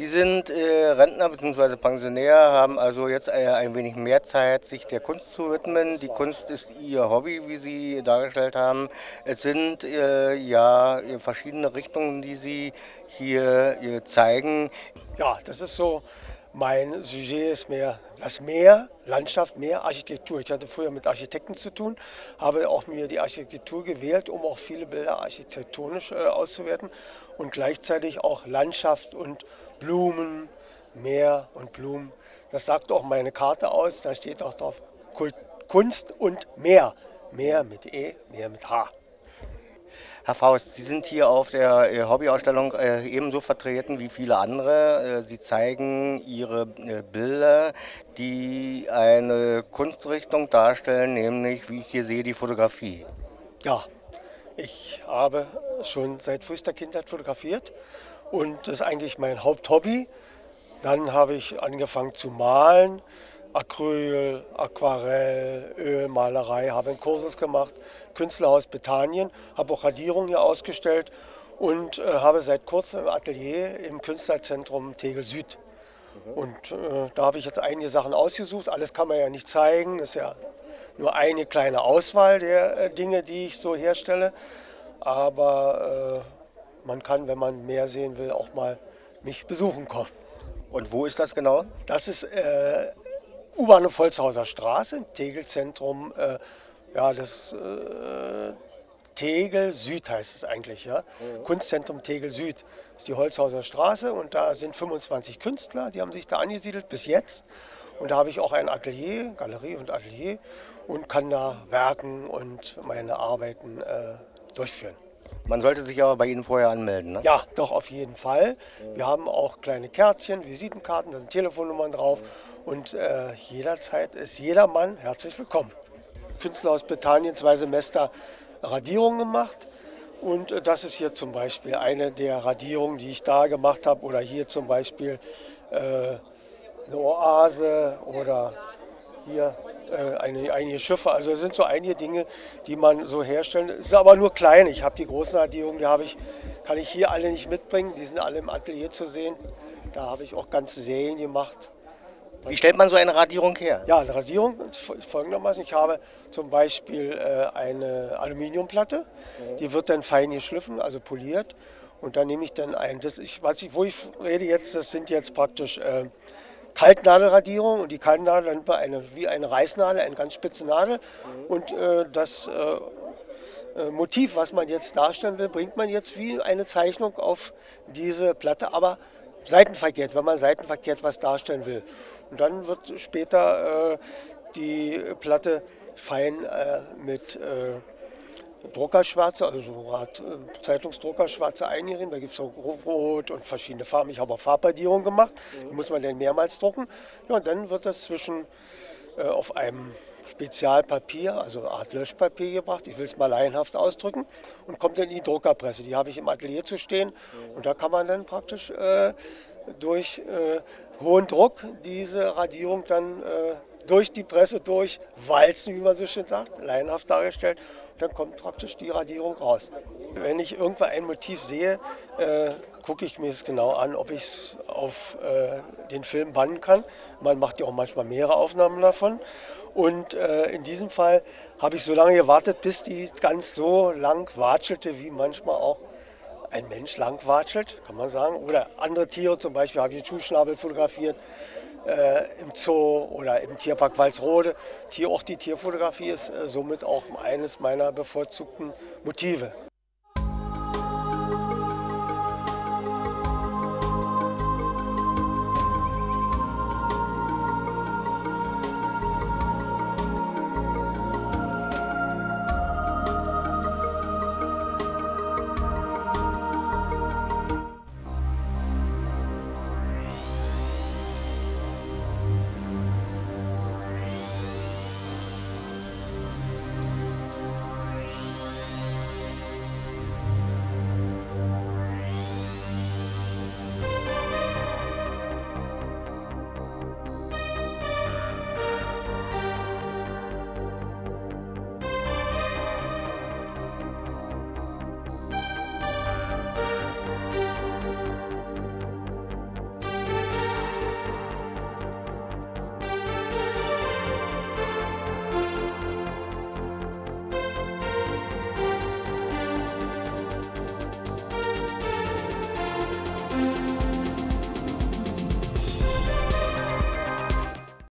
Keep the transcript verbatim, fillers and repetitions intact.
Sie sind äh, Rentner bzw. Pensionär, haben also jetzt äh, ein wenig mehr Zeit, sich der Kunst zu widmen. Die Kunst ist Ihr Hobby, wie Sie dargestellt haben. Es sind äh, ja verschiedene Richtungen, die Sie hier äh, zeigen. Ja, das ist so, mein Sujet ist mehr das Meer, Landschaft, Meer, Architektur. Ich hatte früher mit Architekten zu tun, habe auch mir die Architektur gewählt, um auch viele Bilder architektonisch äh, auszuwerten und gleichzeitig auch Landschaft und Blumen, Meer und Blumen. Das sagt auch meine Karte aus, da steht auch drauf Kult, Kunst und Meer. Meer mit E, Meer mit H. Herr Faust, Sie sind hier auf der äh, Hobbyausstellung äh, ebenso vertreten wie viele andere. Äh, Sie zeigen Ihre äh, Bilder, die eine Kunstrichtung darstellen, nämlich, wie ich hier sehe, die Fotografie. Ja, ich habe schon seit frühester Kindheit fotografiert und das ist eigentlich mein Haupthobby. Dann habe ich angefangen zu malen, Acryl, Aquarell, Ölmalerei, habe einen Kursus gemacht, Künstlerhaus Bethanien, habe auch Radierungen hier ausgestellt und äh, habe seit kurzem im Atelier im Künstlerzentrum Tegel Süd. Und äh, da habe ich jetzt einige Sachen ausgesucht. Alles kann man ja nicht zeigen. Das ist ja nur eine kleine Auswahl der äh, Dinge, die ich so herstelle. Aber äh, man kann, wenn man mehr sehen will, auch mal mich besuchen kommen. Und wo ist das genau? Das ist äh, U-Bahnhof Holzhauser Straße im Tegel-Zentrum. Äh, ja, das äh, Tegel Süd heißt es eigentlich, ja. Kunstzentrum Tegel Süd ist die Holzhauser Straße und da sind fünfundzwanzig Künstler, die haben sich da angesiedelt bis jetzt. Und da habe ich auch ein Atelier, Galerie und Atelier und kann da werken und meine Arbeiten äh, durchführen. Man sollte sich aber bei Ihnen vorher anmelden, ne? Ja, doch auf jeden Fall. Wir haben auch kleine Kärtchen, Visitenkarten, da sind Telefonnummern drauf und äh, jederzeit ist jedermann herzlich willkommen. Künstler aus Bethanien zwei Semester Radierungen gemacht und äh, das ist hier zum Beispiel eine der Radierungen, die ich da gemacht habe oder hier zum Beispiel äh, eine Oase oder hier äh, eine, einige Schiffe. Also es sind so einige Dinge, die man so herstellen. Es ist aber nur klein. Ich habe die großen Radierungen, die habe ich, kann ich hier alle nicht mitbringen. Die sind alle im Atelier zu sehen. Da habe ich auch ganze Serien gemacht. Wie stellt man so eine Radierung her? Ja, eine Radierung ist folgendermaßen. Ich habe zum Beispiel äh, eine Aluminiumplatte, die wird dann fein geschliffen, also poliert. Und dann nehme ich dann ein, das ich, was ich, wo ich rede jetzt, das sind jetzt praktisch äh, Kaltnadelradierung und die Kaltnadel dann war eine, wie eine Reißnadel, eine ganz spitze Nadel. Und äh, das äh, äh, Motiv, was man jetzt darstellen will, bringt man jetzt wie eine Zeichnung auf diese Platte, aber seitenverkehrt, wenn man seitenverkehrt was darstellen will. Und dann wird später äh, die Platte fein äh, mit äh, Druckerschwärze, also so eine Art äh, Zeitungsdruckerschwärze eingerieben. Da gibt es so Rot und verschiedene Farben. Ich habe auch Farbradierung gemacht. Die muss man dann mehrmals drucken. Ja, und dann wird das zwischen äh, auf einem Spezialpapier, also eine Art Löschpapier gebracht. Ich will es mal laienhaft ausdrücken und kommt dann in die Druckerpresse. Die habe ich im Atelier zu stehen und da kann man dann praktisch äh, durch äh, hohen Druck diese Radierung dann äh, durch die Presse durchwalzen, wie man so schön sagt, laienhaft dargestellt. Und dann kommt praktisch die Radierung raus. Wenn ich irgendwo ein Motiv sehe, äh, gucke ich mir es genau an, ob ich es auf äh, den Film bannen kann. Man macht ja auch manchmal mehrere Aufnahmen davon. Und äh, in diesem Fall habe ich so lange gewartet, bis die ganz so lang watschelte, wie manchmal auch ein Mensch lang watschelt, kann man sagen. Oder andere Tiere, zum Beispiel habe ich den Schuhschnabel fotografiert äh, im Zoo oder im Tierpark Walsrode. Tier, auch die Tierfotografie ist äh, somit auch eines meiner bevorzugten Motive.